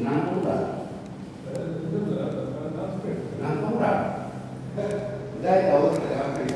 何個ぐらい何個ぐらい大体大きくて